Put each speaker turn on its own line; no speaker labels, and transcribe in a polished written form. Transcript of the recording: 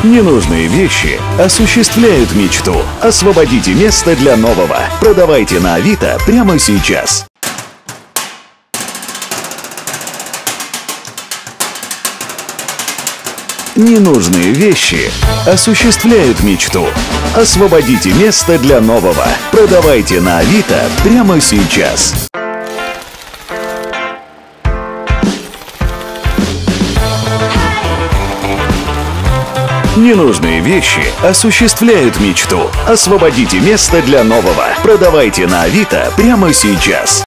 Ненужные вещи осуществляют мечту. Освободите место для нового. Продавайте на Авито прямо сейчас. Ненужные вещи осуществляют мечту. Освободите место для нового. Продавайте на Авито прямо сейчас. Ненужные вещи осуществляют мечту. Освободите место для нового. Продавайте на Авито прямо сейчас.